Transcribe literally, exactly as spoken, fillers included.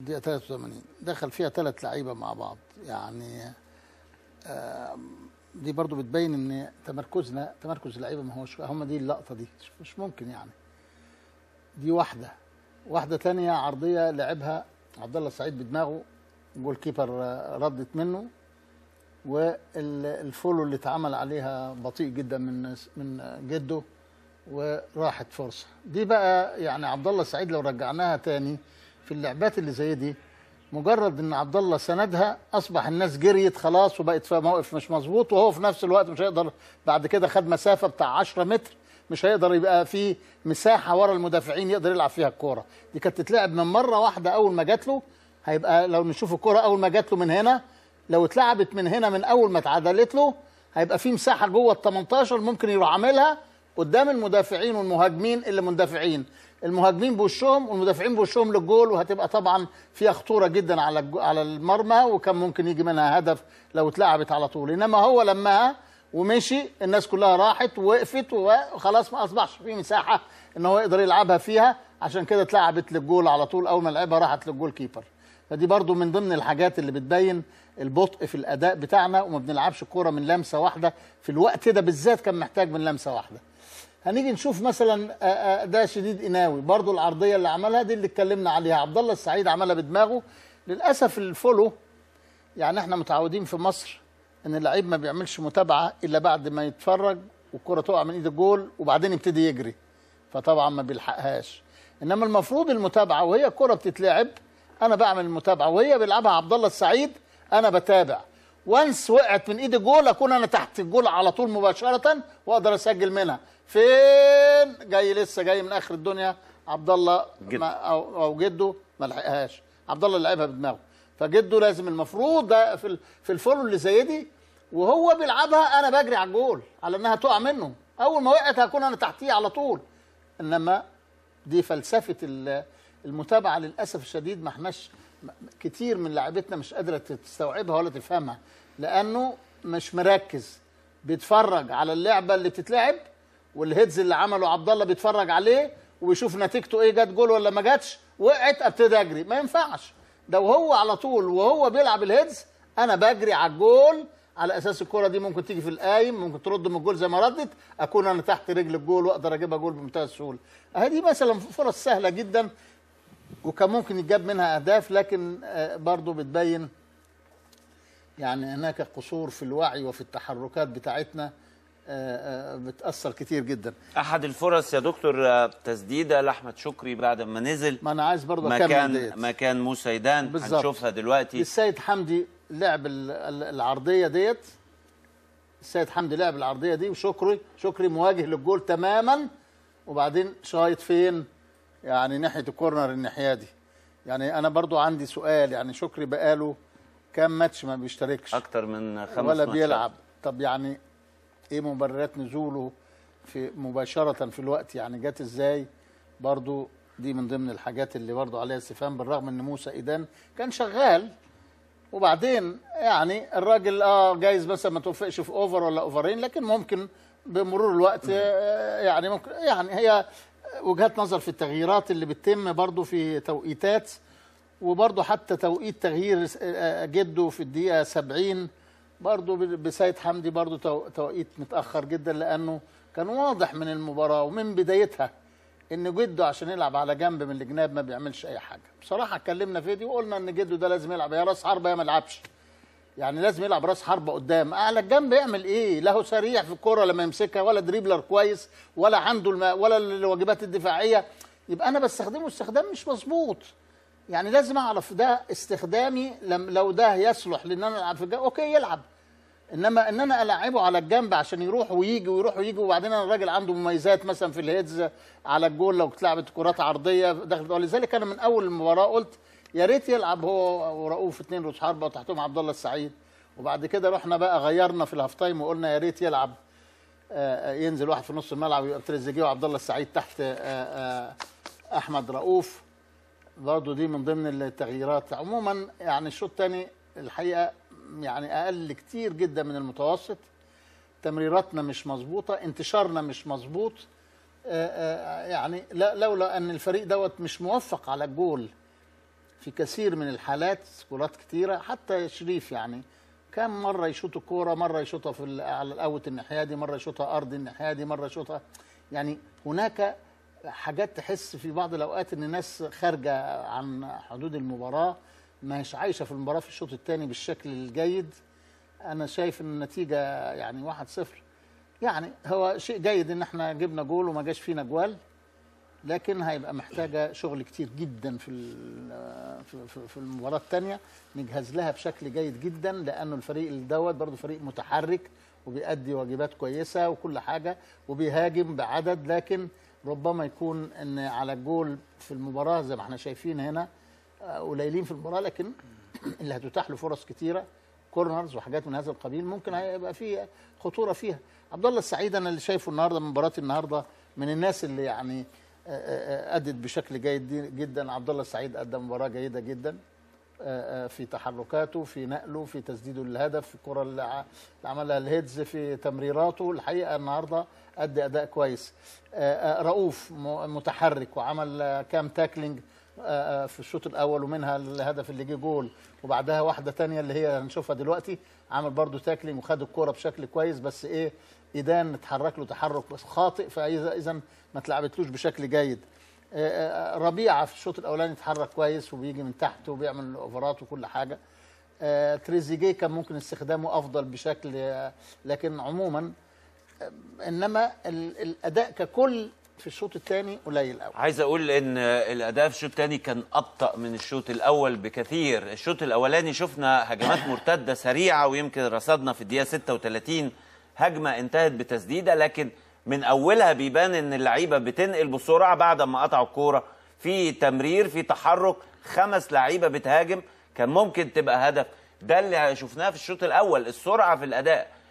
دقيقة ثلاثة وثمانين دخل فيها ثلاث لعيبة مع بعض، يعني آه دي برضو بتبين ان تمركزنا تمركز اللعيبة ما هوش هم. دي اللقطة دي مش ممكن يعني. دي واحدة واحدة تانية عرضية لعبها عبد الله السعيد بدماغه، جول كيبر ردت منه، والفولو اللي اتعمل عليها بطيء جدا من من جده وراحت فرصه. دي بقى يعني عبد الله السعيد لو رجعناها تاني في اللعبات اللي زي دي، مجرد ان عبد الله سندها اصبح الناس جريت خلاص وبقت في موقف مش مظبوط، وهو في نفس الوقت مش هيقدر بعد كده، خد مسافه بتاع عشرة متر، مش هيقدر يبقى في مساحه ورا المدافعين يقدر يلعب فيها الكوره. دي كانت تتلعب من مره واحده اول ما جات له. هيبقى لو نشوف الكوره اول ما جات له من هنا، لو اتلعبت من هنا من اول ما اتعدلت له، هيبقى في مساحه جوه ال تمنتاشر ممكن يروح عاملها قدام المدافعين والمهاجمين اللي مندفعين، المهاجمين بوشهم والمدافعين بوشهم للجول، وهتبقى طبعا فيها خطوره جدا على على المرمى، وكان ممكن يجي منها هدف لو اتلعبت على طول. انما هو لمها ومشي، الناس كلها راحت ووقفت وخلاص، ما اصبحش في مساحه ان هو يقدر يلعبها فيها، عشان كده اتلعبت للجول على طول. اول ما لعبها راحت للجول كيبر. فدي برضو من ضمن الحاجات اللي بتبين البطء في الاداء بتاعنا، وما بنلعبش الكوره من لمسه واحده. في الوقت ده بالذات كان محتاج من لمسه واحده. هنيجي نشوف مثلا ده شديد قناوي، برضو العرضيه اللي عملها دي اللي اتكلمنا عليها، عبد الله السعيد عملها بدماغه. للاسف الفولو، يعني احنا متعودين في مصر ان اللعيب ما بيعملش متابعه الا بعد ما يتفرج والكره تقع من ايد الجول وبعدين يبتدي يجري، فطبعا ما بيلحقهاش. انما المفروض المتابعه وهي الكره بتتلعب، انا بعمل المتابعه وهي بيلعبها عبد الله السعيد، انا بتابع. وانس وقعت من ايد الجول اكون انا تحت الجول على طول مباشره واقدر اسجل منها. فين جاي لسه جاي من اخر الدنيا عبد الله او او جده ما لحقهاش، عبد الله اللي لعبها بدماغه. فجده لازم المفروض ده في في الفولو اللي زي دي وهو بيلعبها انا بجري على الجول على انها تقع منه، اول ما وقعت هكون انا تحتيه على طول. انما دي فلسفه المتابعه للاسف الشديد، ما احناش كتير من لاعبتنا مش قادره تستوعبها ولا تفهمها، لانه مش مركز، بيتفرج على اللعبه اللي بتتلعب والهيدز اللي عمله عبد الله بيتفرج عليه وبيشوف نتيجته ايه، جت جول ولا ما جاتش، وقعت ابتدي اجري. ما ينفعش ده، وهو على طول وهو بيلعب الهيدز انا بجري على الجول على اساس الكره دي ممكن تيجي في القايم، ممكن ترد من الجول زي ما ردت، اكون انا تحت رجل الجول واقدر اجيبها جول بمنتهى السهوله. اهي مثلا فرص سهله جدا وكان ممكن يتجاب منها اهداف، لكن برضو بتبين يعني هناك قصور في الوعي وفي التحركات بتاعتنا بتأثر كتير جدا. احد الفرص يا دكتور تسديده لاحمد شكري بعد ما نزل، ما انا عايز برضه مكان مكان موسى ايدان، هنشوفها دلوقتي. السيد حمدي لعب العرضيه ديت، السيد حمدي لعب العرضيه دي، وشكري شكري مواجه للجول تماما، وبعدين شايط فين؟ يعني ناحيه الكورنر الناحيه دي. يعني انا برضو عندي سؤال، يعني شكري بقاله كام ماتش ما بيشتركش؟ اكتر من خمس ولا ماتشات بيلعب. طب يعني ايه مبررات نزوله في مباشره في الوقت؟ يعني جت ازاي؟ برضو دي من ضمن الحاجات اللي برضو عليها استفهام، بالرغم ان موسى ايدان كان شغال، وبعدين يعني الراجل اه جايز مثلا ما توفقش في اوفر ولا اوفرين، لكن ممكن بمرور الوقت يعني ممكن يعني هي وجهات نظر في التغييرات اللي بتتم برضو في توقيتات، وبرضو حتى توقيت تغيير جده في الدقيقه سبعين برضو بسيد حمدي برضو توقيت متاخر جدا، لانه كان واضح من المباراه ومن بدايتها ان جده عشان يلعب على جنب من الجناب ما بيعملش اي حاجه. بصراحه اتكلمنا في دي وقلنا ان جده ده لازم يلعب يا راس حربه يا ما يلعبش، يعني لازم يلعب راس حربه قدام. على الجنب يعمل ايه؟ لا هو سريع في الكوره لما يمسكها، ولا دريبلر كويس، ولا عنده الم... ولا الواجبات الدفاعيه، يبقى انا بستخدمه استخدام مش مظبوط. يعني لازم اعرف ده استخدامي، لم... لو ده يصلح لان انا العب في الجنب اوكي يلعب، انما ان انا العبه على الجنب عشان يروح ويجي ويروح ويجي، وبعدين انا الراجل عنده مميزات مثلا في الهيدز على الجول لو اتلعبت كرات عرضيه دخلت. ولذلك انا من اول المباراه قلت يا ريت يلعب هو ورؤوف اثنين راس حربه وتحتهم عبد الله السعيد، وبعد كده رحنا بقى غيرنا في الهاف تايم وقلنا يا ريت يلعب آآ ينزل واحد في نص الملعب ويبقى تريزيجيه وعبد الله السعيد تحت آآ احمد رؤوف. برضه دي من ضمن التغييرات. عموما يعني الشوط الثاني الحقيقه يعني اقل كتير جدا من المتوسط، تمريراتنا مش مظبوطه، انتشارنا مش مظبوط، يعني لولا ان الفريق دوت مش موفق على الجول في كثير من الحالات كرات كتيره. حتى شريف يعني كم مره يشوط الكوره، مره يشوطها في على الاوت الناحيه دي، مره يشوطها ارض الناحيه دي، مره يشوطها. يعني هناك حاجات تحس في بعض الاوقات ان الناس خارجه عن حدود المباراه، مش عايشه في المباراه في الشوط الثاني بالشكل الجيد. انا شايف ان النتيجه يعني واحد صفر، يعني هو شيء جيد ان احنا جبنا جول وما جاش فينا جوال، لكن هيبقى محتاجه شغل كتير جدا في في في المباراه الثانيه نجهز لها بشكل جيد جدا، لانه الفريق اللي دوت برضه فريق متحرك وبيأدي واجبات كويسه وكل حاجه وبيهاجم بعدد، لكن ربما يكون ان على الجول في المباراه زي ما احنا شايفين هنا قليلين في المباراه، لكن اللي هتتاح له فرص كتيره كورنرز وحاجات من هذا القبيل ممكن هيبقى فيه خطوره فيها. عبد الله السعيد انا اللي شايفه النهارده من مباراه النهارده من الناس اللي يعني ادت بشكل جيد جدا. عبد الله السعيد ادى مباراه جيده جدا في تحركاته، في نقله، في تسديده للهدف، في الكره اللي عملها الهيدز، في تمريراته. الحقيقه النهارده ادى اداء كويس. رؤوف متحرك وعمل كام تاكلينج في الشوط الاول، ومنها الهدف اللي جه جول، وبعدها واحده ثانيه اللي هي هنشوفها دلوقتي عمل برده تاكلينج وخد الكوره بشكل كويس، بس ايه ايدان اتحرك له تحرك خاطئ، فاذا اذا ما اتلعبتلوش بشكل جيد. ربيعه في الشوط الاولاني اتحرك كويس وبيجي من تحت وبيعمل اوفرات وكل حاجه. تريزيجيه كان ممكن استخدامه افضل بشكل، لكن عموما انما الاداء ككل في الشوط الثاني قليل قوي. عايز اقول ان الاداء في الشوط الثاني كان ابطا من الشوط الاول بكثير. الشوط الاولاني شفنا هجمات مرتده سريعه، ويمكن رصدنا في الدقيقه ستة وثلاثين هجمه انتهت بتسديده، لكن من اولها بيبان ان اللعيبه بتنقل بسرعه بعد ما قطعوا الكوره، في تمرير، في تحرك، خمس لعيبه بتهاجم، كان ممكن تبقى هدف. ده اللي شفناه في الشوط الاول، السرعه في الاداء.